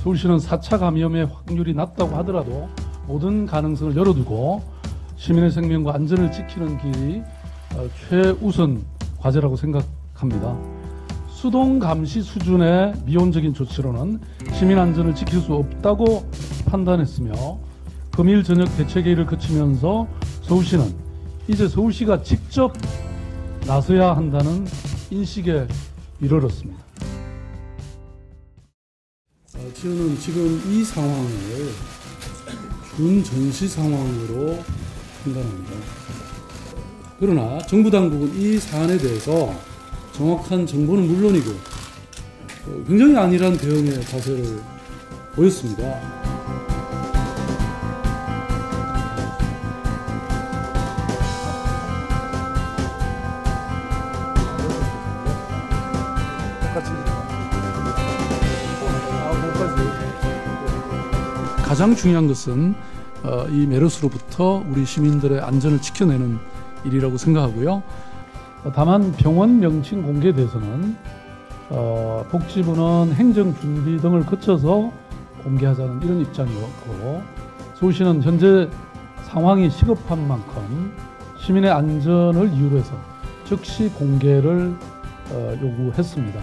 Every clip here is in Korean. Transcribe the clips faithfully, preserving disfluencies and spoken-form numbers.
서울시는 사 차 감염의 확률이 낮다고 하더라도 모든 가능성을 열어두고 시민의 생명과 안전을 지키는 길이 최우선 과제라고 생각합니다. 수동 감시 수준의 미온적인 조치로는 시민 안전을 지킬 수 없다고 판단했으며 금일 저녁 대책회의를 거치면서 서울시는 이제 서울시가 직접 나서야 한다는 인식에 이르렀습니다. 저는 지금 이 상황을 준전시 상황으로 판단합니다. 그러나 정부 당국은 이 사안에 대해서 정확한 정보는 물론이고 굉장히 안일한 대응의 자세를 보였습니다. 가장 중요한 것은 이 메르스로부터 우리 시민들의 안전을 지켜내는 일이라고 생각하고요. 다만 병원 명칭 공개에 대해서는 어, 복지부는 행정준비 등을 거쳐서 공개하자는 이런 입장이었고, 서울시는 현재 상황이 시급한 만큼 시민의 안전을 이유로 해서 즉시 공개를 어, 요구했습니다.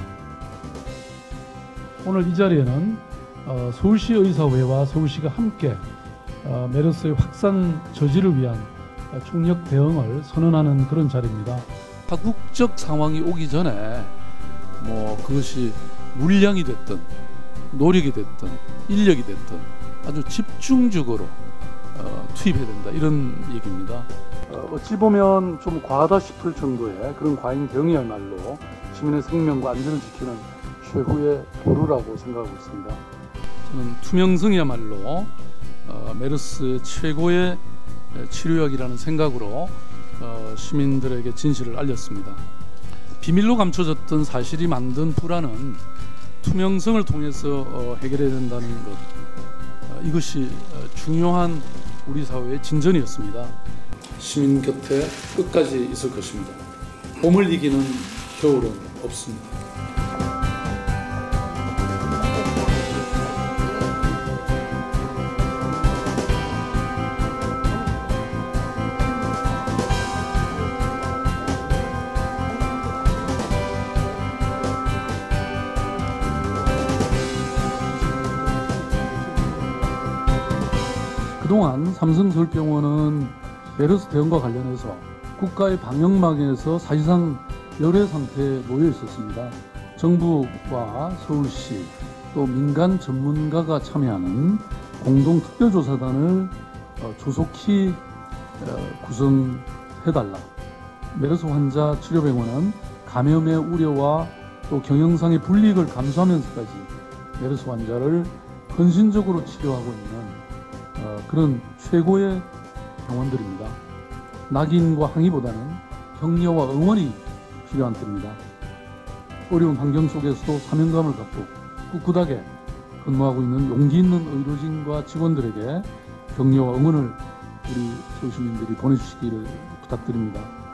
오늘 이 자리에는 어, 서울시 의사회와 서울시가 함께 어, 메르스의 확산 저지를 위한 총력 대응을 선언하는 그런 자리입니다. 파국적 상황이 오기 전에 뭐 그것이 물량이 됐든 노력이 됐든 인력이 됐든 아주 집중적으로 어, 투입해야 된다, 이런 얘기입니다. 어, 어찌 보면 좀 과하다 싶을 정도의 그런 과잉 대응이야말로 시민의 생명과 안전을 지키는 최후의 보루라고 생각하고 있습니다. 저는 투명성이야말로 어, 메르스 최고의 치료약이라는 생각으로 어, 시민들에게 진실을 알렸습니다. 비밀로 감춰졌던 사실이 만든 불안은 투명성을 통해서 어, 해결해야 된다는 것, 어, 이것이 어, 중요한 우리 사회의 진전이었습니다. 시민 곁에 끝까지 있을 것입니다. 봄을 이기는 겨울은 없습니다. 그동안 삼성서울병원은 메르스 대응과 관련해서 국가의 방역망에서 사실상 열애 상태에 놓여 있었습니다. 정부와 서울시 또 민간 전문가가 참여하는 공동특별조사단을 조속히 구성해달라. 메르스 환자 치료병원은 감염의 우려와 또 경영상의 불이익을 감수하면서까지 메르스 환자를 헌신적으로 치료하고 있는 어, 그런 최고의 병원들입니다. 낙인과 항의보다는 격려와 응원이 필요한 때입니다. 어려운 환경 속에서도 사명감을 갖고 꿋꿋하게 근무하고 있는 용기 있는 의료진과 직원들에게 격려와 응원을 우리 서울시민들이 보내주시기를 부탁드립니다.